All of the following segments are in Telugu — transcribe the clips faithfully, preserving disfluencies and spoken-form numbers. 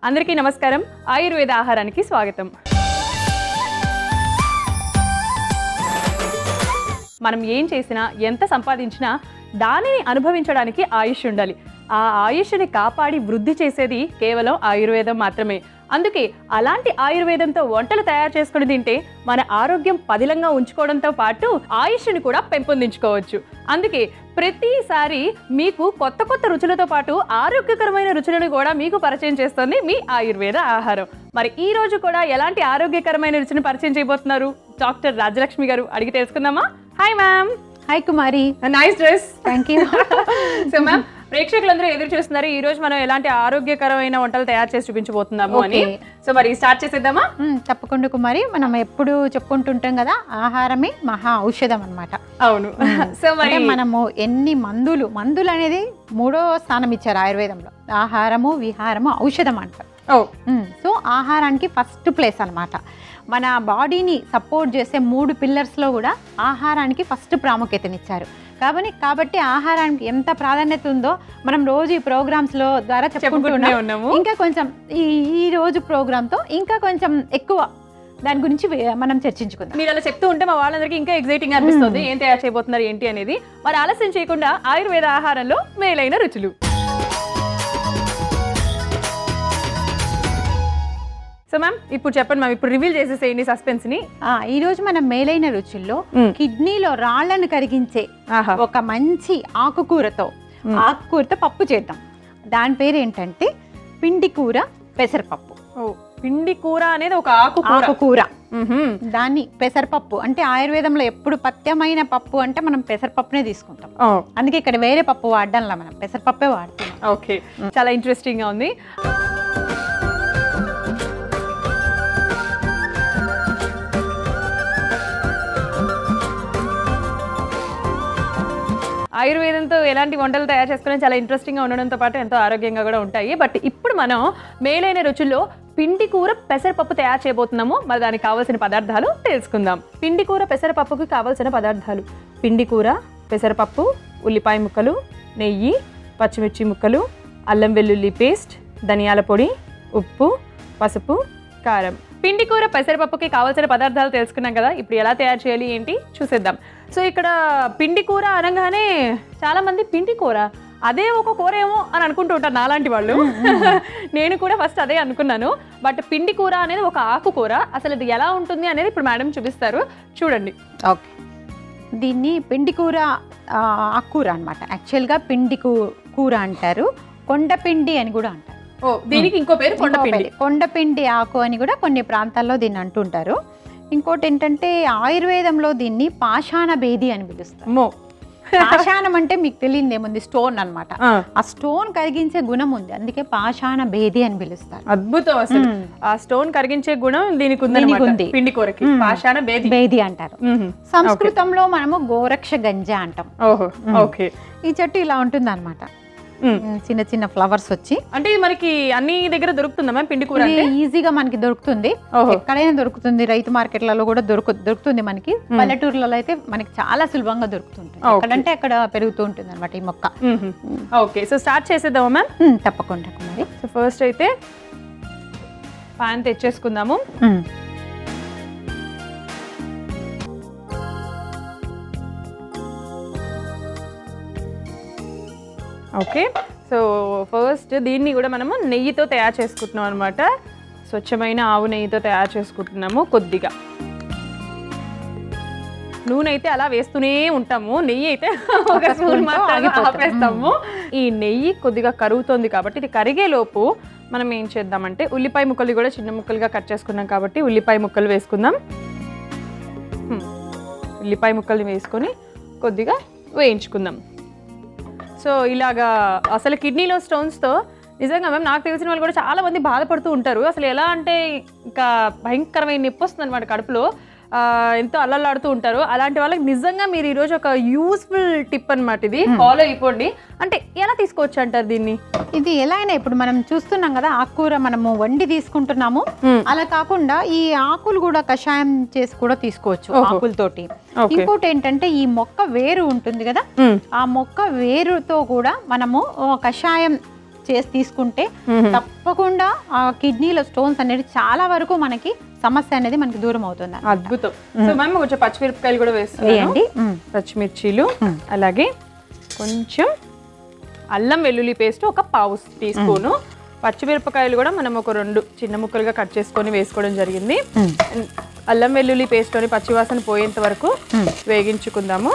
అందరికీ నమస్కారం. ఆయుర్వేద ఆహారానికి స్వాగతం. మనం ఏం చేసినా ఎంత సంపాదించినా దానిని అనుభవించడానికి ఆయుష్ ఉండాలి. ఆ ఆయుష్ని కాపాడి వృద్ధి చేసేది కేవలం ఆయుర్వేదం మాత్రమే. అందుకే అలాంటి ఆయుర్వేదంతో వంటలు తయారు చేసుకుని తింటే మన ఆరోగ్యం పదిలంగా ఉంచుకోవడంతో పాటు ఆయుష్ని కూడా పెంపొందించుకోవచ్చు. అందుకే ప్రతిసారి మీకు కొత్త కొత్త రుచులతో పాటు ఆరోగ్యకరమైన రుచులను కూడా మీకు పరిచయం చేస్తుంది మీ ఆయుర్వేద ఆహారం. మరి ఈ రోజు కూడా ఎలాంటి ఆరోగ్యకరమైన రుచిని పరిచయం చేయబోతున్నారు డాక్టర్ రాజలక్ష్మి గారు? అడిగి తెలుసుకుందామా? Hi ma'am. Hi Kumari. Nice dress. Thank you. So ma'am, ప్రేక్షకులందరూ ఎదురు చూస్తున్నారు ఈ రోజు మనం ఎలాంటి ఆరోగ్యకరమైన వంటలు తయారు చేసి చూపించబోతున్నాము అని. సో మరి స్టార్ట్ చేసేద్దామా? తప్పకుండా కుమారి. మనం ఎప్పుడు చెప్పుకుంటుంటాం కదా, ఆహారమే మహా ఔషధం అన్నమాట. అవును. సో మరి మనము ఎన్ని మందులు మందులు అనేది మూడో స్థానం ఇచ్చారు ఆయుర్వేదంలో. ఆహారము విహారము ఔషధం అంటారు. సో ఆహారానికి ఫస్ట్ ప్లేస్ అన్నమాట. మన బాడీని సపోర్ట్ చేసే మూడు పిల్లర్స్లో కూడా ఆహారానికి ఫస్ట్ ప్రాముఖ్యతనిచ్చారు. కాబట్టి కాబట్టి ఆహారానికి ఎంత ప్రాధాన్యత ఉందో మనం రోజు ఈ ప్రోగ్రామ్స్లో ద్వారా చెప్పుకుంటూనే ఉన్నాము. ఇంకా కొంచెం ఈ ఈ రోజు ప్రోగ్రామ్తో ఇంకా కొంచెం ఎక్కువ దాని గురించి మనం చర్చించుకుందాం. మీరు అలా చెప్తూ ఉంటే మా వాళ్ళందరికీ ఇంకా ఎగ్జైటింగ్ అనిపిస్తుంది ఏం తయారు చేయబోతున్నారు ఏంటి అనేది. మరి ఆలస్యం చేయకుండా ఆయుర్వేద ఆహారంలో మేలైన రుచులు. సో మ్యామ్, ఇప్పుడు చెప్పండి మ్యామ్, ఇప్పుడు రివీల్ చేసేసేయండి సస్పెన్స్ ని. ఈ రోజు మనం మేలైన రుచుల్లో కిడ్నీలో రాళ్లను కరిగించే ఒక మంచి ఆకుకూరతో ఆకుకూరతో పప్పు చేద్దాం. దాని పేరు ఏంటంటే పిండికూర పెసరపప్పు. పిండి కూర అనేది ఒక ఆకు ఆకుకూర. దాన్ని పెసరపప్పు అంటే ఆయుర్వేదంలో ఎప్పుడు పథ్యమైన పప్పు అంటే మనం పెసరపప్పునే తీసుకుంటాం. అందుకే ఇక్కడ వేరే పప్పు వాడడంలా మనం పెసరపప్పే వాడుతున్నాం. ఓకే, చాలా ఇంట్రెస్టింగ్ గా ఉంది. ఆయుర్వేదంతో ఎలాంటి వంటలు తయారు చేసుకుని చాలా ఇంట్రెస్టింగ్గా ఉండడంతో పాటు ఎంతో ఆరోగ్యంగా కూడా ఉంటాయి. బట్ ఇప్పుడు మనం మేలైన రుచుల్లో పిండి కూర పెసరపప్పు తయారు చేయబోతున్నాము. మరి దానికి కావాల్సిన పదార్థాలు తెలుసుకుందాం. పిండి కూర పెసరపప్పుకి కావాల్సిన పదార్థాలు: పిండి కూర, పెసరపప్పు, ఉల్లిపాయ ముక్కలు, నెయ్యి, పచ్చిమిర్చి ముక్కలు, అల్లం వెల్లుల్లి పేస్ట్, ధనియాల పొడి, ఉప్పు, పసుపు, కారం. పిండి కూర పెసరపప్పుకి కావాల్సిన పదార్థాలు తెలుసుకున్నాం కదా. ఇప్పుడు ఎలా తయారు చేయాలి ఏంటి చూసేద్దాం. సో ఇక్కడ పిండి కూర అనగానే చాలా మంది పిండి కూర అదే ఒక కూర ఏమో అని అనుకుంటూ ఉంటారు నాలాంటి వాళ్ళు. నేను కూడా ఫస్ట్ అదే అనుకున్నాను. బట్ పిండి కూర అనేది ఒక ఆకుకూర. అసలు ఇది ఎలా ఉంటుంది అనేది ఇప్పుడు మేడం చూపిస్తారు, చూడండి. ఓకే, దీన్ని పిండి కూర ఆకుకూర అనమాట. యాక్చువల్గా పిండి కూర అంటారు, కొండపిండి అని కూడా అంటారు. ఓ, దీనికి ఇంకో పేరు కొండపిండి. కొండపిండి ఆకు అని కూడా కొన్ని ప్రాంతాల్లో దీన్ని అంటుంటారు. ఇంకోటి ఏంటంటే ఆయుర్వేదంలో దీన్ని పాషాణ భేది అని పిలుస్తారు. పాషాణం అంటే మీకు తెలియదు ఏముంది, స్టోన్ అనమాట. ఆ స్టోన్ కరిగించే గుణం ఉంది, అందుకే పాషాణ భేది అని పిలుస్తారు. అద్భుతం. అసలు ఆ స్టోన్ కరిగించే గుణం దీనికి ఉంది. పిండి కూరకి పాషాణ భేది భేది అంటారు. సంస్కృతంలో మనము గోరక్ష గంజ అంటాం. ఓహో, ఓకే. ఈ చెట్టు ఇలా ఉంటుంది అనమాట, చిన్న చిన్న ఫ్లవర్స్ వచ్చి. అంటే మనకి అన్ని దగ్గర దొరుకుతుందా మ్యామ్ పిండి కూర? ఈజీగా మనకి దొరుకుతుంది, ఎక్కడైనా దొరుకుతుంది. రైతు మార్కెట్లలో కూడా దొరుకు దొరుకుతుంది మనకి. పల్లెటూర్లలో అయితే మనకి చాలా సులభంగా దొరుకుతుంటుంది. ఎక్కడంటే అక్కడ పెరుగుతూ ఉంటుంది అనమాట ఈ మొక్క. ఓకే, సో స్టార్ట్ చేసేద్దామా మ్యామ్? తప్పకుండా కుమారి. సో ఫస్ట్ అయితే పాన్ తెచ్చేసుకుందాము. ఓకే, సో ఫస్ట్ దీన్ని కూడా మనము నెయ్యితో తయారు చేసుకుంటున్నాం అనమాట. స్వచ్ఛమైన ఆవు నెయ్యితో తయారు చేసుకుంటున్నాము. కొద్దిగా నూనె అయితే అలా వేస్తూనే ఉంటాము, నెయ్యి అయితే ఒక స్పూన్ మాత్రం ఆపేస్తాము. ఈ నెయ్యి కొద్దిగా కరుగుతోంది కాబట్టి ఇది కరిగేలోపు మనం ఏం చేద్దామంటే ఉల్లిపాయ ముక్కలు కూడా చిన్న ముక్కలుగా కట్ చేసుకున్నాం కాబట్టి ఉల్లిపాయ ముక్కలు వేసుకుందాం. ఉల్లిపాయ ముక్కలు వేసుకొని కొద్దిగా వేయించుకుందాం. సో ఇలాగా అసలు కిడ్నీలో స్టోన్స్తో నిజంగా మ్యామ్ నాకు తెలిసిన వాళ్ళు కూడా చాలా మంది బాధపడుతూ ఉంటారు. అసలు ఎలా అంటే ఇంకా భయంకరమైన నొప్పి వస్తుంది అనమాట కడుపులో. ఎంతో అల్లల్లాడుతూ ఉంటారు. అలాంటి వాళ్ళకి నిజంగా మీరు ఈరోజు ఒక యూస్ఫుల్ టిప్ అనమాట, ఇది ఫాలో అయిపోండి. అంటే ఎలా తీసుకోవచ్చు అంటారు దీన్ని? ఇది ఎలా అయినా ఇప్పుడు మనం చూస్తున్నాం కదా, ఆకుకూర మనము వండి తీసుకుంటున్నాము, అలా కాకుండా ఈ ఆకులు కూడా కషాయం చేసి కూడా తీసుకోవచ్చు ఆకులతోటి. ఇంకోటి ఏంటంటే ఈ మొక్క వేరు ఉంటుంది కదా, ఆ మొక్క వేరుతో కూడా మనము కషాయం చేసి తీసుకుంటే తప్పకుండా ఆ కిడ్నీలో స్టోన్స్ అనేది చాలా వరకు మనకి సమస్య అనేది మనకి దూరం అవుతుంది. అద్భుతం. సో మ్యామ్ కొంచెం పచ్చిమిరపకాయలు కూడా వేయండి, పచ్చిమిర్చీలు, అలాగే కొంచెం అల్లం వెల్లుల్లి పేస్ట్ ఒక పావు టీ స్పూను, పచ్చిమిరపకాయలు కూడా మనం ఒక రెండు చిన్న ముక్కలుగా కట్ చేసుకొని వేసుకోవడం జరిగింది. అల్లం వెల్లుల్లి పేస్ట్ అని పచ్చివాసన పోయేంత వరకు వేగించుకుందాము.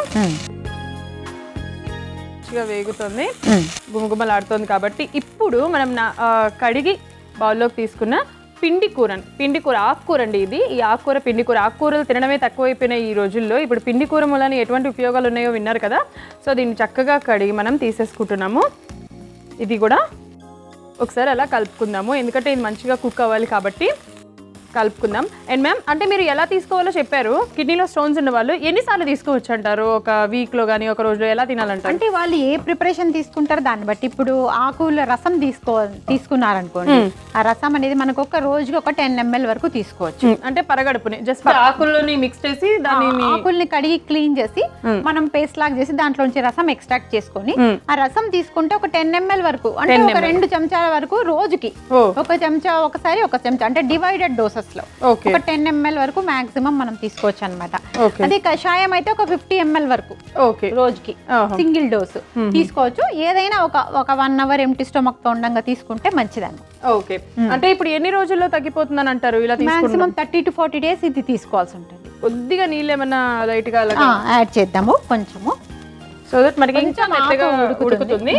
మంచిగా వేగుతుంది, గుమగుమలాడుతుంది. కాబట్టి ఇప్పుడు మనం కడిగి బౌల్లోకి తీసుకున్న పిండి కూర, పిండి కూర ఆకుకూర అండి ఇది. ఈ ఆకుకూర పిండి కూర, ఆకుకూరలు తినడమే తక్కువైపోయినాయి ఈ రోజుల్లో. ఇప్పుడు పిండి కూర మూలని ఎటువంటి ఉపయోగాలు ఉన్నాయో విన్నారు కదా. సో దీన్ని చక్కగా కడిగి మనం తీసేసుకుంటున్నాము. ఇది కూడా ఒకసారి అలా కలుపుకుందాము, ఎందుకంటే ఇది మంచిగా కుక్ అవ్వాలి కాబట్టి కలుపుకుందాం. అండ్ మ్యామ్ అంటే మీరు ఎలా తీసుకోవాలో చెప్పారు. కిడ్నీలో స్టోన్స్ ఉన్న వాళ్ళు ఎన్నిసార్లు తీసుకోవచ్చు అంటారు? ఒక వీక్లో కానీ ఒక రోజులో ఎలా తినాలంటారు? అంటే వాళ్ళు ఏ ప్రిపరేషన్ తీసుకుంటారో దాన్ని బట్టి. ఇప్పుడు ఆకుల రసం తీసుకో తీసుకున్నారనుకోండి, ఆ రసం అనేది మనకు ఒక రోజుకి ఒక టెన్ ఎంఎల్ వరకు తీసుకోవచ్చు. అంటే పరగడుపుని జస్ట్ ఆకుల్లోని మిక్స్ చేసి దాన్ని ఆకుల్ని కడిగి క్లీన్ చేసి మనం పేస్ట్ లాగా చేసి దాంట్లోంచి రసం ఎక్స్ట్రాక్ట్ చేసుకొని ఆ రసం తీసుకుంటే ఒక టెన్ ఎంఎల్ వరకు, అంటే ఒక రెండు చెంచాల వరకు రోజుకి, ఒక చెంచా ఒకసారి ఒక చెంచా, అంటే డివైడెడ్ డోసెస్ లో ఒక టెన్ ఎంఎల్ వరకు మాక్సిమం మనం తీసుకోవచ్చు అనమాట. అదే కషాయం అయితే ఒక ఫిఫ్టీ ఎంఎల్ వరకు రోజుకి సింగిల్ డోసు తీసుకోవచ్చు. ఏదైనా ఒక ఒక వన్ అవర్ ఎంటీ స్టమక్ తో ఉండగా తీసుకుంటే మంచిదన్న. ఓకే, అంటే ఇప్పుడు ఎన్ని రోజుల్లో తగ్గిపోతుందని అంటారు? ఇలా maximum thirty to forty days ఇది తీసుకోవాల్సి ఉంటుంది. కొద్దిగా నీళ్ళు ఏమన్నా లైట్ గా యాడ్ చేద్దాము కొంచెము, సో దట్ మనకి ఇంకా మెత్తగా ఉడుకుతుంది.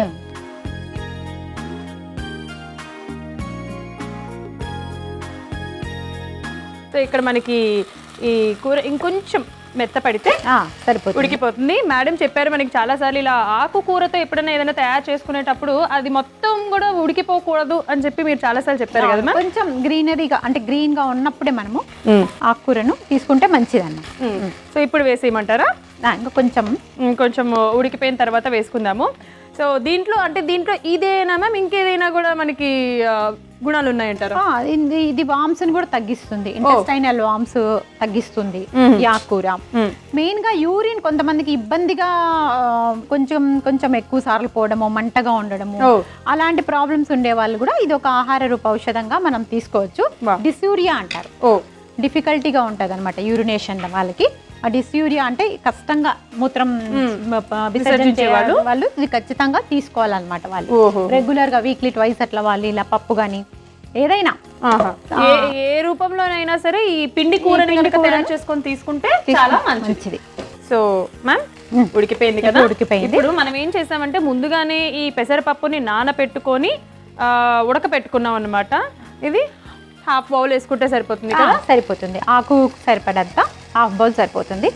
సో ఇక్కడ మనకి ఈ కూర ఇంకొంచెం మెత్త పడితే సరిపోతుంది, ఉడికిపోతుంది. మేడం చెప్పారు మనకి చాలా సార్లు ఇలా ఆకుకూరతో ఎప్పుడైనా ఏదైనా తయారు చేసుకునేటప్పుడు అది మొత్తం కూడా ఉడికిపోకూడదు అని చెప్పి మీరు చాలా సార్లు చెప్పారు కదా. కొంచెం గ్రీనరీగా అంటే గ్రీన్ గా ఉన్నప్పుడే మనము ఆకుకూరను తీసుకుంటే మంచిదన్న. సో ఇప్పుడు వేసేయమంటారా? ఇంకా కొంచెం కొంచెం ఉడికిపోయిన తర్వాత వేసుకుందాము. సో దీంట్లో అంటే దీంట్లో ఇదేనా మ్యామ్ ఇంకేదైనా కూడా మనకి గుణాలు ఉన్నాయంటారా? ఇది వామ్స్ ని కూడా తగ్గిస్తుంది, ఇంటెస్టైనల్ వామ్స్ తగ్గిస్తుంది ఈ ఆకుకూర. మెయిన్ గా యూరిన్ కొంతమందికి ఇబ్బందిగా కొంచెం కొంచెం ఎక్కువ సార్లు పోవడము, మంటగా ఉండడము, అలాంటి ప్రాబ్లమ్స్ ఉండే వాళ్ళు కూడా ఇది ఒక ఆహార రూప ఔషధంగా మనం తీసుకోవచ్చు. డిస్యూరియా అంటారు, డిఫికల్టీగా ఉంటది అనమాట యూరినేషన్ వాళ్ళకి. ఆ డిస్యూరియా అంటే కష్టంగా మూత్రం విసర్జించే వాళ్ళు వాళ్ళు ఇది ఖచ్చితంగా తీసుకోవాలన్నమాట. వాళ్ళు రెగ్యులర్ గా వీక్లీ ట్వైస్ అట్లా వాళ్ళు ఇలా పప్పు గానీ ఏదైనా ఏ రూపంలోనైనా సరే ఈ పిండి కూరని కనుక తయారు చేసుకొని తీసుకుంటే చాలా మంచిది. సో మ్యామ్ ఉడికిపోయింది కదా, ఉడికిపోయింది. ఇప్పుడు మనం ఏం చేసామంటే ముందుగానే ఈ పెసరపప్పుని నానబెట్టుకొని ఉడకపెట్టుకున్నాం అన్నమాట. ఇది హాఫ్ బౌల్ వేసుకుంటే సరిపోతుంది కదా? సరిపోతుంది, ఆకు సరిపడంత హాఫ్ బౌల్ సరిపోతుంది.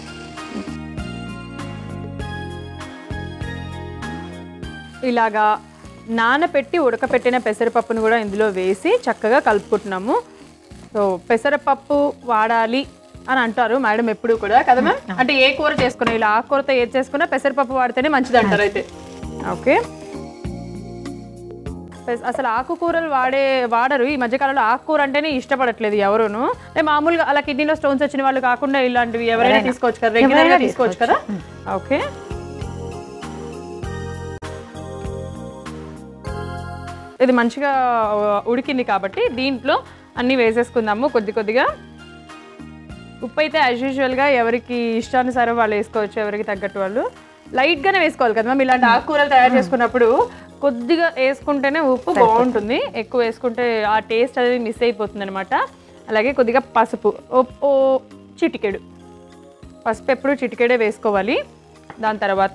ఇలాగా నానపెట్టి ఉడకపెట్టిన పెసరపప్పును కూడా ఇందులో వేసి చక్కగా కలుపుకుంటున్నాము. సో పెసరపప్పు వాడాలి అని అంటారు మేడం ఎప్పుడు కూడా కదా మ్యామ్? అంటే ఏ కూర చేసుకున్నా ఇలా ఆకుకూరతో ఏది చేసుకున్నా పెసరపప్పు వాడితేనే మంచిది అంటారు అయితే. ఓకే, అసలు ఆకుకూరలు వాడే వాడరు ఈ మధ్యకాలంలో. ఆకుకూర అంటేనే ఇష్టపడట్లేదు ఎవరును. మామూలుగా అలా కిడ్నీలో స్టోన్స్ వచ్చిన వాళ్ళు కాకుండా ఇలాంటివి ఎవరైనా తీసుకోవచ్చు కదా, రెగ్యులర్ గా తీసుకోవచ్చు కదా. ఓకే, ఇది మంచిగా ఉడికింది కాబట్టి దీంట్లో అన్నీ వేసేసుకుందాము కొద్ది కొద్దిగా. ఉప్పు అయితే యాజ్ యూజువల్గా ఎవరికి ఇష్టానుసారం వాళ్ళు వేసుకోవచ్చు, ఎవరికి తగ్గట్టు వాళ్ళు. లైట్గానే వేసుకోవాలి కదా మ్యామ్, ఇలాంటి ఆకుకూరలు తయారు చేసుకున్నప్పుడు కొద్దిగా వేసుకుంటేనే ఉప్పు బాగుంటుంది, ఎక్కువ వేసుకుంటే ఆ టేస్ట్ అనేది మిస్ అయిపోతుంది అనమాట. అలాగే కొద్దిగా పసుపు, ఓ చిటికెడు పసుపు ఎప్పుడు చిటికెడే వేసుకోవాలి. దాని తర్వాత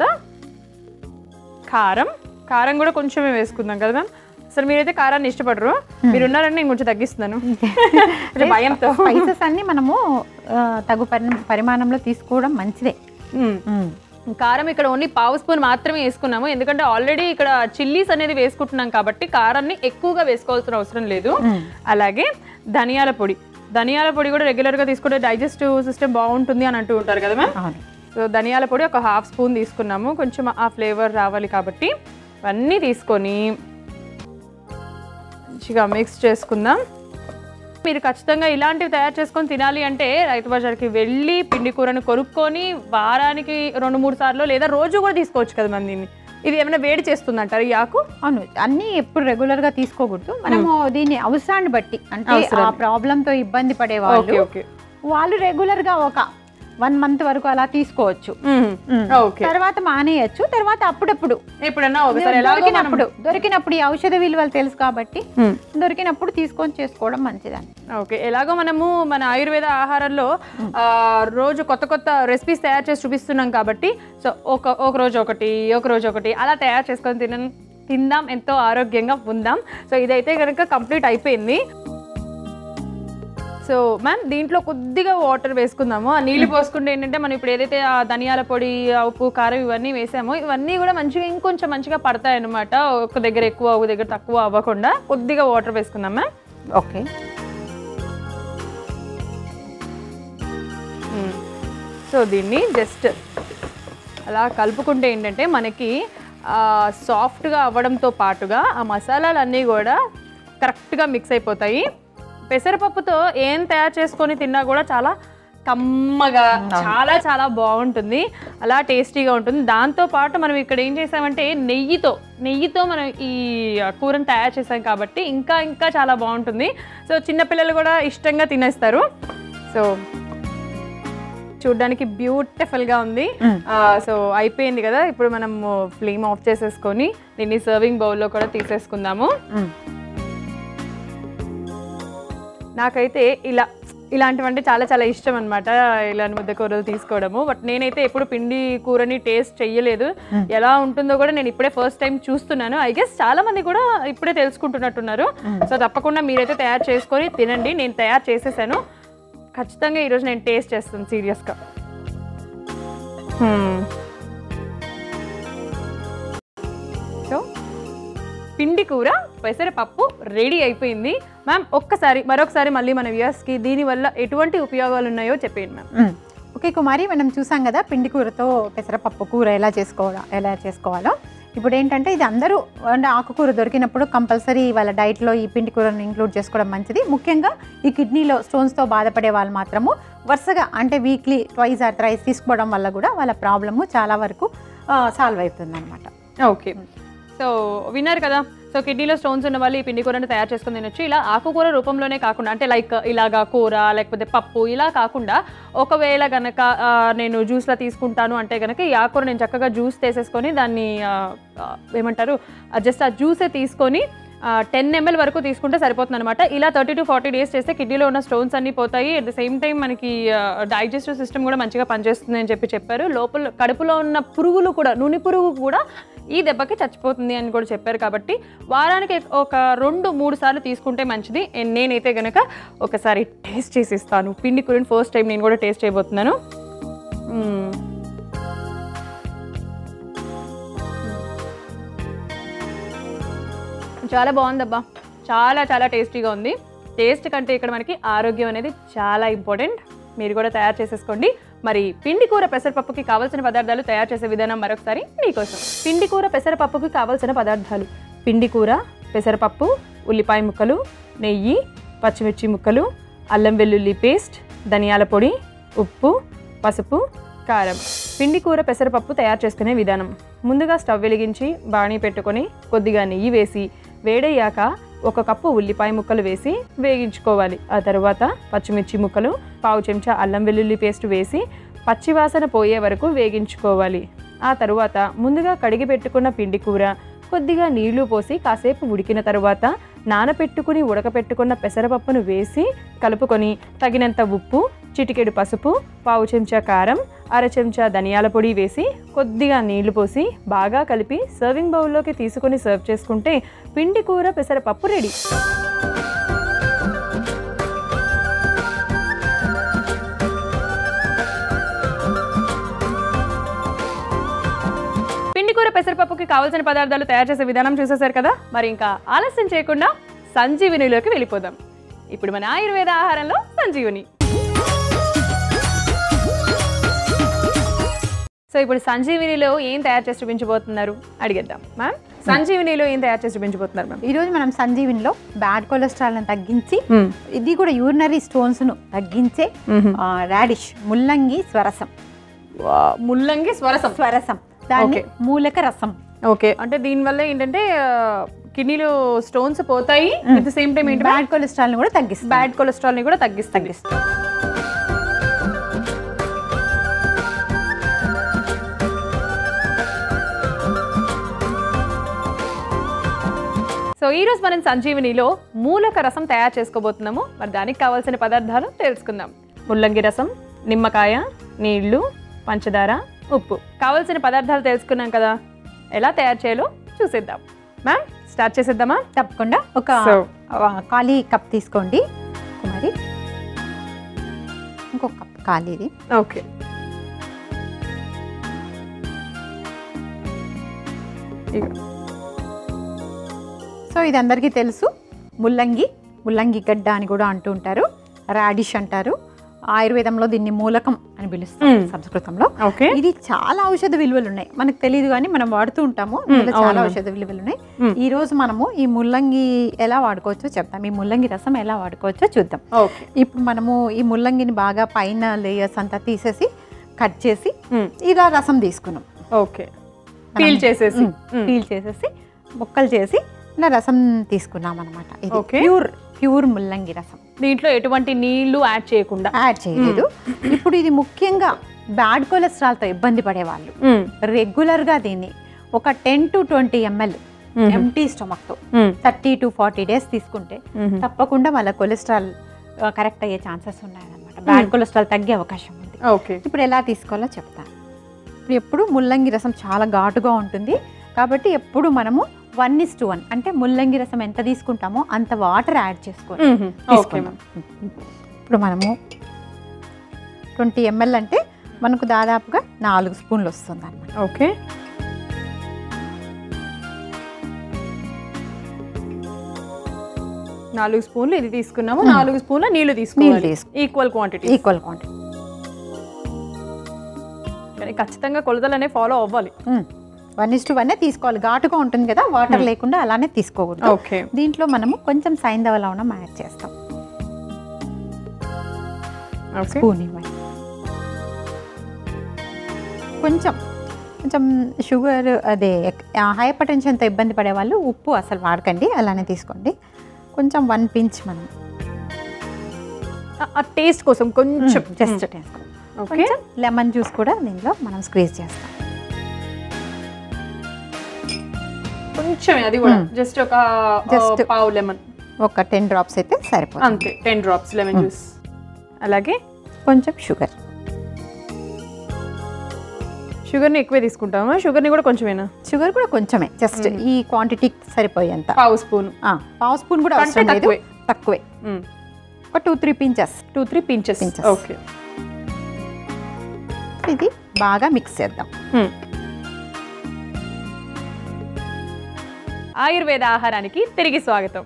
కారం, కారం కూడా కొంచెమే వేసుకుందాం కదా మ్యామ్. అసలు మీరైతే కారాన్ని ఇష్టపడరు, మీరు ఉన్నారని నేను కొంచెం తగ్గిస్తున్నాను భయంతో. స్పైసెస్ అన్ని మనము తగు పరిమాణంలో తీసుకోవడం మంచిదే. కారం ఇక్కడ ఓన్లీ పావు స్పూన్ మాత్రమే వేసుకున్నాము, ఎందుకంటే ఆల్రెడీ ఇక్కడ చిల్లీస్ అనేది వేసుకుంటున్నాం కాబట్టి కారాన్ని ఎక్కువగా వేసుకోవాల్సిన అవసరం లేదు. అలాగే ధనియాల పొడి, ధనియాల పొడి కూడా రెగ్యులర్గా తీసుకుంటే డైజెస్టివ్ సిస్టమ్ బాగుంటుంది అని అంటూ ఉంటారు కదా మ్యామ్. సో ధనియాల పొడి ఒక హాఫ్ స్పూన్ తీసుకున్నాము, కొంచెం ఆ ఫ్లేవర్ రావాలి కాబట్టి. ఇవన్నీ తీసుకొని మంచిగా మిక్స్ చేసుకుందాం. మీరు ఖచ్చితంగా ఇలాంటివి తయారు చేసుకొని తినాలి అంటే రైతు బజార్కి వెళ్ళి పిండి కూరను కొనుక్కొని వారానికి రెండు మూడు సార్లు లేదా రోజు కూడా తీసుకోవచ్చు కదా మ్యామ్ దీన్ని. ఇది ఏమైనా వేడి చేస్తుంది అంటారు ఈ ఆకు? అవును, అన్నీ ఎప్పుడు రెగ్యులర్ గా తీసుకోకూడదు. మనము దీన్ని అవసరాన్ని బట్టి, అంటే ఆ ప్రాబ్లంతో ఇబ్బంది పడే వాళ్ళు వాళ్ళు రెగ్యులర్ గా ఒక వన్ మంత్ వరకు అలా తీసుకోవచ్చు. తర్వాత మానేయచ్చు. తర్వాత అప్పుడప్పుడు ఎప్పుడన్నా దొరికినప్పుడు దొరికినప్పుడు ఈ ఔషధ విలువలు తెలుసు కాబట్టి దొరికినప్పుడు తీసుకొని చేసుకోవడం మంచిదని. ఓకే, ఎలాగో మనము మన ఆయుర్వేద ఆహారంలో రోజు కొత్త కొత్త రెసిపీస్ తయారు చేసి చూపిస్తున్నాం కాబట్టి సో ఒక ఒక రోజు ఒకటి ఒక రోజు ఒకటి అలా తయారు చేసుకొని తిన తిందాం, ఎంతో ఆరోగ్యంగా ఉందాం. సో ఇదైతే కనుక కంప్లీట్ అయిపోయింది. సో మ్యామ్ దీంట్లో కొద్దిగా వాటర్ వేసుకుందాము. ఆ నీళ్ళు పోసుకుంటే ఏంటంటే మనం ఇప్పుడు ఏదైతే ఆ ధనియాల పొడి, ఉప్పు, కారం ఇవన్నీ వేసామో ఇవన్నీ కూడా మంచిగా ఇంకొంచెం మంచిగా పడతాయి అనమాట. ఒక దగ్గర ఎక్కువ ఒక దగ్గర తక్కువ అవ్వకుండా కొద్దిగా వాటర్ వేసుకుందాం మ్యామ్. ఓకే, సో దీన్ని జస్ట్ అలా కలుపుకుంటే ఏంటంటే మనకి సాఫ్ట్గా అవ్వడంతో పాటుగా ఆ మసాలాలన్నీ కూడా కరెక్ట్గా మిక్స్ అయిపోతాయి. పెసరపప్పుతో ఏం తయారు చేసుకొని తిన్నా కూడా చాలా కమ్మగా చాలా చాలా బాగుంటుంది, అలా టేస్టీగా ఉంటుంది. దాంతోపాటు మనం ఇక్కడ ఏం చేసామంటే నెయ్యితో నెయ్యితో మనం ఈ కూరను తయారు చేసాం కాబట్టి ఇంకా ఇంకా చాలా బాగుంటుంది. సో చిన్నపిల్లలు కూడా ఇష్టంగా తినేస్తారు. సో చూడ్డానికి బ్యూటిఫుల్గా ఉంది. సో అయిపోయింది కదా, ఇప్పుడు మనం ఫ్లేమ్ ఆఫ్ చేసేసుకొని దీన్ని సర్వింగ్ బౌల్లో కూడా తీసేసుకుందాము. నాకైతే ఇలా ఇలాంటివంటే చాలా చాలా ఇష్టం అనమాట, ఇలాంటి ముద్ద కూరలు తీసుకోవడము. బట్ నేనైతే ఎప్పుడు పిండి కూరని టేస్ట్ చెయ్యలేదు, ఎలా ఉంటుందో కూడా నేను ఇప్పుడే ఫస్ట్ టైం చూస్తున్నాను. ఐ గెస్ చాలా మంది కూడా ఇప్పుడే తెలుసుకుంటున్నట్టున్నారు. సో తప్పకుండా మీరైతే తయారు చేసుకొని తినండి. నేను తయారు చేసేసాను, ఖచ్చితంగా ఈరోజు నేను టేస్ట్ చేస్తాను సీరియస్గా. సో పిండి కూర పెసరపప్పు రెడీ అయిపోయింది. మ్యామ్ ఒక్కసారి మరొకసారి మళ్ళీ మన వ్యూయర్స్కి దీనివల్ల ఎటువంటి ఉపయోగాలు ఉన్నాయో చెప్పేయండి మ్యామ్. ఓకే కుమారి, మనం చూసాం కదా పిండి కూరతో పెసరపప్పు కూర ఎలా చేసుకోవాలో ఎలా చేసుకోవాలో. ఇప్పుడు ఏంటంటే ఇది అందరూ అంటే ఆకుకూర దొరికినప్పుడు కంపల్సరీ వాళ్ళ డైట్లో ఈ పిండి కూరను ఇంక్లూడ్ చేసుకోవడం మంచిది. ముఖ్యంగా ఈ కిడ్నీలో స్టోన్స్తో బాధపడే వాళ్ళు మాత్రము వరుసగా అంటే వీక్లీ ట్వైస్ ఆర్ థ్రైస్ తీసుకోవడం వల్ల కూడా వాళ్ళ ప్రాబ్లము చాలా వరకు సాల్వ్ అవుతుంది అనమాట. ఓకే, సో విన్నారు కదా. సో కిడ్నీలో స్టోన్స్ ఉన్న వాళ్ళు ఈ పిండి కూరను తయారు చేసుకుని తినొచ్చు. ఇలా ఆకుకూర రూపంలోనే కాకుండా అంటే లైక్ ఇలాగా కూర లేకపోతే పప్పు ఇలా కాకుండా ఒకవేళ కనుక నేను జ్యూస్లా తీసుకుంటాను అంటే కనుక ఈ ఆకుకూర నేను చక్కగా జ్యూస్ తీసేసుకొని దాన్ని ఏమంటారు జస్ట్ ఆ జ్యూసే తీసుకొని టెన్ ఎంఎల్ వరకు తీసుకుంటే సరిపోతుంది అనమాట. ఇలా థర్టీ టు ఫార్టీ డేస్ చేస్తే కిడ్నీలో ఉన్న స్టోన్స్ అన్నీ పోతాయి. అట్ ద సేమ్ టైం మనకి డైజెస్టివ్ సిస్టమ్ కూడా మంచిగా పనిచేస్తుంది అని చెప్పి చెప్పారు. లోపల కడుపులో ఉన్న పురుగులు కూడా నుని పురుగు కూడా ఈ దెబ్బకి చచ్చిపోతుంది అని కూడా చెప్పారు. కాబట్టి వారానికి ఒక రెండు మూడు సార్లు తీసుకుంటే మంచిది. నేనైతే కనుక ఒకసారి టేస్ట్ చేసి ఇస్తాను పిండి కూరని. ఫస్ట్ టైం నేను కూడా టేస్ట్ చేయబోతున్నాను. చాలా బాగుందబ్బా, చాలా చాలా టేస్టీగా ఉంది. టేస్ట్ కంటే ఇక్కడ మనకి ఆరోగ్యం అనేది చాలా ఇంపార్టెంట్. మీరు కూడా తయారు చేసేసుకోండి. మరి పిండి కూర పెసరపప్పుకి కావాల్సిన పదార్థాలు తయారు చేసే విధానం మరొకసారి మీకోసం. పిండి కూర పెసరపప్పుకి కావాల్సిన పదార్థాలు: పిండి కూర, పెసరపప్పు, ఉల్లిపాయ ముక్కలు, నెయ్యి, పచ్చిమిర్చి ముక్కలు, అల్లం వెల్లుల్లి పేస్ట్, ధనియాల పొడి, ఉప్పు, పసుపు, కారం. పిండి కూర పెసరపప్పు తయారు చేసుకునే విధానం: ముందుగా స్టవ్ వెలిగించి బాణీ పెట్టుకొని కొద్దిగా నెయ్యి వేసి వేడయ్యాక ఒక కప్పు ఉల్లిపాయ ముక్కలు వేసి వేగించుకోవాలి. ఆ తర్వాత పచ్చిమిర్చి ముక్కలు, పావు చెంచా అల్లం వెల్లుల్లి పేస్ట్ వేసి పచ్చివాసన పోయే వరకు వేగించుకోవాలి. ఆ తరువాత ముందుగా కడిగి పెట్టుకున్న పిండి కూర, కొద్దిగా నీళ్లు పోసి కాసేపు ఉడికిన తరువాత నానపెట్టుకుని ఉడకపెట్టుకున్న పెసరపప్పును వేసి కలుపుకొని తగినంత ఉప్పు, చిటికెడు పసుపు, పావు చెంచా కారం, అర చెంచా ధనియాల పొడి వేసి కొద్దిగా నీళ్లు పోసి బాగా కలిపి సర్వింగ్ బౌల్లోకి తీసుకొని సర్వ్ చేసుకుంటే పిండి కూర పెసరపప్పు రెడీ. పిండికూర పెసరపప్పుకి కావాల్సిన పదార్థాలు తయారు చేసే విధానం చూసేశారు కదా. మరి ఇంకా ఆలస్యం చేయకుండా సంజీవినిలోకి వెళ్ళిపోదాం. ఇప్పుడు మన ఆయుర్వేద ఆహారంలో సంజీవిని. సో ఇప్పుడు సంజీవినిలో ఏం తయారు చేసి చూపించబోతున్నారు అడిగేద్దాం. మ్యామ్, సంజీవినిలో ఏం తయారు చేసి చూపించబోతున్నారు మ్యామ్? ఈరోజు మనం సంజీవినిలో బ్యాడ్ కొలెస్ట్రాల్ తగ్గించి ఇది కూడా యూరినరీ స్టోన్స్ ను తగ్గించే రాడిష్ ముల్లంగి స్వరసం. ముల్లంగి స్వరసం స్వరసం దాన్ని మూలక రసం ఓకే, అంటే దీనివల్ల ఏంటంటే కిడ్నీలో స్టోన్స్ పోతాయి, అట్ ద సేమ్ టైం ఏంటి బ్యాడ్ కొలెస్ట్రాల్ని కూడా తగ్గిస్తుంది, బ్యాడ్ కొలెస్ట్రాల్ని కూడా తగ్గిస్తుంది తగ్గిస్తుంది సో ఈరోజు మనం సంజీవనిలో మూలక రసం తయారు చేసుకోబోతున్నాము. మరి దానికి కావాల్సిన పదార్థాలు తెలుసుకుందాం. ముల్లంగి రసం, నిమ్మకాయ, నీళ్లు, పంచదార, ఉప్పు. కావాల్సిన పదార్థాలు తెలుసుకున్నాం కదా, ఎలా తయారు చేయాలో చూసేద్దాం. మ్యామ్ స్టార్ట్ చేసేద్దామా? తప్పకుండా. ఒక ఖాళీ కప్ తీసుకోండి కుమారి, ఇంకొక కప్ ఖాళీది. ఓకే, సో ఇది అందరికీ తెలుసు, ముల్లంగి ముల్లంగి గడ్డ అని కూడా అంటూ ఉంటారు, రాడిష్ అంటారు. ఆయుర్వేదంలో దీన్ని మూలకం అని పిలుస్తారు సంస్కృతంలో. ఇది చాలా ఔషధ విలువలు ఉన్నాయి, మనకు తెలియదు కానీ మనం వాడుతూ ఉంటాము. చాలా ఔషధ విలువలు ఉన్నాయి. ఈ రోజు మనము ఈ ముల్లంగి ఎలా వాడుకోవచ్చో చెప్తాం, ఈ ముల్లంగి రసం ఎలా వాడుకోవచ్చో చూద్దాం. ఇప్పుడు మనము ఈ ముల్లంగిని బాగా పైన లేయర్స్ అంతా తీసేసి కట్ చేసి ఇలా రసం తీసుకున్నాం. ఓకే, పీల్ చేసేసి పీల్ చేసేసి ముక్కలు చేసి ఇలా రసం తీసుకున్నాం అనమాట. ఇది ప్యూర్ ప్యూర్ ముల్లంగి రసం. దీంట్లో ఎటువంటి నీళ్లు యాడ్ చేయకుండా యాడ్ చేయలేదు. ఇప్పుడు ఇది ముఖ్యంగా బ్యాడ్ కొలెస్ట్రాల్తో ఇబ్బంది పడేవాళ్ళు రెగ్యులర్గా దీన్ని ఒక ten to twenty ML empty స్టమక్తో థర్టీ టు ఫార్టీ డేస్ తీసుకుంటే తప్పకుండా వాళ్ళ కొలెస్ట్రాల్ కరెక్ట్ అయ్యే ఛాన్సెస్ ఉన్నాయన్నమాట. బ్యాడ్ కొలెస్ట్రాల్ తగ్గే అవకాశం ఉంది. ఓకే, ఇప్పుడు ఎలా తీసుకోవాలో చెప్తాను. ఇప్పుడు ఎప్పుడు ముల్లంగి రసం చాలా ఘాటుగా ఉంటుంది కాబట్టి ఎప్పుడు మనము వన్ ఇస్ టు వన్ అంటే ముల్లంగి రసం ఎంత తీసుకుంటామో అంత వాటర్ యాడ్ చేసుకోవాలి. ఇప్పుడు మనము ట్వంటీ ఎంఎల్ అంటే మనకు దాదాపుగా నాలుగు స్పూన్లు వస్తుంది అన్నమాట. ఓకే, నాలుగు స్పూన్లు ఇది తీసుకున్నాము, నాలుగు స్పూన్ల నీళ్లు తీసుకోవాలి, ఈక్వల్ క్వాంటిటీ ఈక్వల్ క్వాంటిటీ కానీ ఖచ్చితంగా కొలతలు అనేవి ఫాలో అవ్వాలి. వన్ ఇస్ టు వన్ తీసుకోవాలి, ఘాటుగా ఉంటుంది కదా, వాటర్ లేకుండా అలానే తీసుకోకూడదు. ఓకే, దీంట్లో మనము కొంచెం సైంధవ లవణం యాడ్ చేస్తాం. స్పూన్ ఇవ్వండి. కొంచెం కొంచెం షుగర్ అదే హైపర్ టెన్షన్తో ఇబ్బంది పడే వాళ్ళు ఉప్పు అసలు వాడకండి, అలానే తీసుకోండి. కొంచెం వన్ పించ్ మనం టేస్ట్ కోసం కొంచెం జస్ట్ టేస్ట్ కోసం కొంచెం లెమన్ జ్యూస్ కూడా దీంట్లో మనం స్క్వీజ్ చేస్తాం. కొంచెం అది కూడా జస్ట్ ఒక జస్ట్ పావు లెమన్, ఒక టెన్ డ్రాప్స్ అయితే సరిపోతుంది అంతే. టెన్ డ్రాప్స్ లెమన్ జ్యూస్, అలాగే కొంచెం షుగర్. షుగర్ని ఎక్కువే తీసుకుంటామా? షుగర్ని కూడా కొంచెమేనా? షుగర్ కూడా కొంచెమే, జస్ట్ ఈ క్వాంటిటీకి సరిపోయేంత పావు స్పూన్. పావు స్పూన్ కూడా అవసరం లేదు, తక్కువే, ఒక two three pinches two three pinches okay. ఇది బాగా మిక్స్ చేద్దాం. ఆయుర్వేద ఆహారానికి తిరిగి స్వాగతం.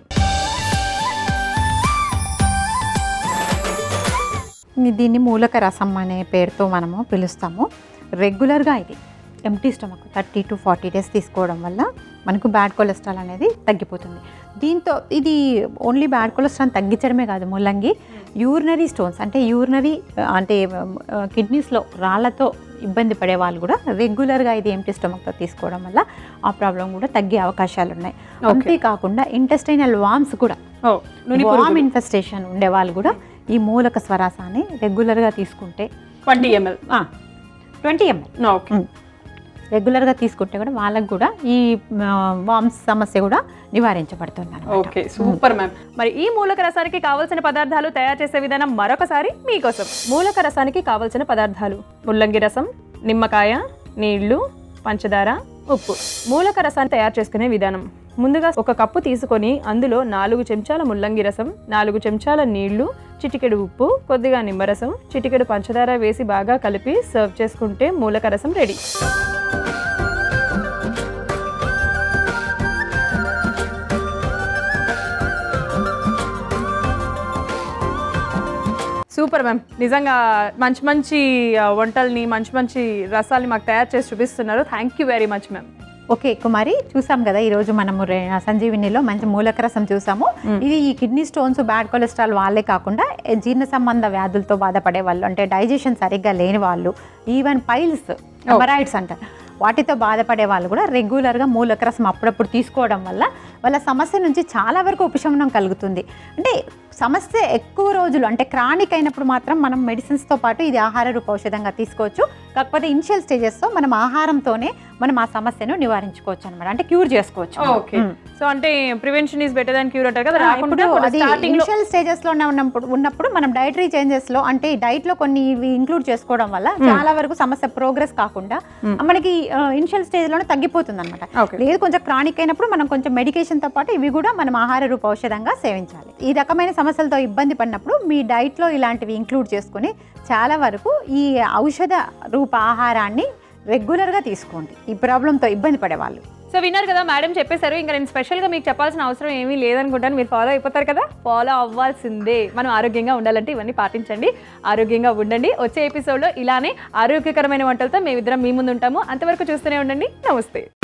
దీన్ని మూలక రసం అనే పేరుతో మనము పిలుస్తాము. రెగ్యులర్గా ఇది empty stomach thirty to forty days తీసుకోవడం వల్ల మనకు బ్యాడ్ కొలెస్ట్రాల్ అనేది తగ్గిపోతుంది. దీంతో ఇది ఓన్లీ బ్యాడ్ కొలెస్ట్రాల్ తగ్గించడమే కాదు, ముల్లంగి యూరినరీ స్టోన్స్ అంటే యూరినరీ అంటే కిడ్నీస్లో రాళ్లతో ఇబ్బంది పడే వాళ్ళు కూడా రెగ్యులర్గా ఇది ఎంటీ స్టమక్తో తీసుకోవడం వల్ల ఆ ప్రాబ్లం కూడా తగ్గే అవకాశాలు ఉన్నాయి. అంతేకాకుండా ఇంటెస్టైనల్ వామ్స్ కూడా, వామ్ ఇన్ఫెస్టేషన్ ఉండే వాళ్ళు కూడా ఈ మూలక స్వరాసాన్ని రెగ్యులర్గా తీసుకుంటే twenty ML twenty ML okay రెగ్యులర్గా తీసుకుంటే కూడా వాళ్ళకు కూడా ఈ వామ్స్ సమస్య కూడా నివారించబడుతుంది. Okay, super ma'am. మరి ఈ మూలక రసానికి కావాల్సిన పదార్థాలు తయారు చేసే విధానం మరొకసారి మీకోసం. మూలక రసానికి కావాల్సిన పదార్థాలు: ముల్లంగి రసం, నిమ్మకాయ, నీళ్లు, పంచదార, ఉప్పు. మూలక రసాన్ని తయారు చేసుకునే విధానం: ముందుగా ఒక కప్పు తీసుకొని అందులో నాలుగు చెంచాల ముల్లంగి రసం, నాలుగు చెంచాల నీళ్లు, చిటికెడు ఉప్పు, కొద్దిగా నిమ్మరసం, చిటికెడు పంచదార వేసి బాగా కలిపి సర్వ్ చేసుకుంటే మూలక రసం రెడీ. సూపర్ మ్యామ్, నిజంగా మంచి మంచి వంటల్ని మంచి మంచి రసాల్ని మాకు తయారు చేసి చూపిస్తున్నారు. Thank you very much ma'am. Okay Kumari, చూసాం కదా ఈరోజు మనము సంజీవినిలో మంచి మూలక రసం చూసాము. ఇది ఈ కిడ్నీ స్టోన్స్, బ్యాడ్ కొలెస్ట్రాల్ వాళ్ళే కాకుండా జీర్ణ సంబంధ వ్యాధులతో బాధపడే వాళ్ళు, అంటే డైజెషన్ సరిగ్గా లేని వాళ్ళు, ఈవెన్ పైల్స్, హెమరాయిడ్స్ అంటారు, వాటితో బాధపడే వాళ్ళు కూడా రెగ్యులర్గా మూలక రసం అప్పుడప్పుడు తీసుకోవడం వల్ల వాళ్ళ సమస్య నుంచి చాలా వరకు ఉపశమనం కలుగుతుంది. అంటే సమస్య ఎక్కువ రోజులు అంటే క్రానిక్ అయినప్పుడు మాత్రం మనం మెడిసిన్స్తో పాటు ఇది ఆహార రూప ఔషధంగా తీసుకోవచ్చు. కాకపోతే ఇనిషియల్ స్టేజెస్లో మనం ఆహారంతోనే మనం ఆ సమస్యను నివారించుకోవచ్చు అనమాట, అంటే క్యూర్ చేసుకోవచ్చు. ఓకే, సో అంటే prevention is better than cure అంటారు కదా. ఇప్పుడు అది ఇనిషియల్ స్టేజెస్లో ఉన్నప్పుడు ఉన్నప్పుడు మనం డైటరీ చేంజెస్లో అంటే డైట్లో కొన్ని ఇవి ఇంక్లూడ్ చేసుకోవడం వల్ల చాలా వరకు సమస్య ప్రోగ్రెస్ కాకుండా మనకి ఇనిషియల్ స్టేజ్లోనే తగ్గిపోతుంది అనమాట. లేదు కొంచెం క్రానిక్ అయినప్పుడు మనం కొంచెం మెడికేషన్తో పాటు ఇవి కూడా మనం ఆహార రూప ఔషధంగా సేవించాలి. ఈ రకమైన సమస్యలతో ఇబ్బంది పడినప్పుడు మీ డైట్లో ఇలాంటివి ఇంక్లూడ్ చేసుకుని చాలా వరకు ఈ ఔషధ రూప ఆహారాన్ని రెగ్యులర్గా తీసుకోండి ఈ ప్రాబ్లంతో ఇబ్బంది పడేవాళ్ళు. సో విన్నారు కదా, మేడం చెప్పేశారు. ఇంకా నేను స్పెషల్గా మీకు చెప్పాల్సిన అవసరం ఏమీ లేదనుకుంటాను. మీరు ఫాలో అయిపోతారు కదా, ఫాలో అవ్వాల్సిందే. మనం ఆరోగ్యంగా ఉండాలంటే ఇవన్నీ పాటించండి, ఆరోగ్యంగా ఉండండి. వచ్చే ఎపిసోడ్లో ఇలానే ఆరోగ్యకరమైన వంటలతో మేమిద్దరం మీ ముందు ఉంటాము. అంతవరకు చూస్తూనే ఉండండి. నమస్తే.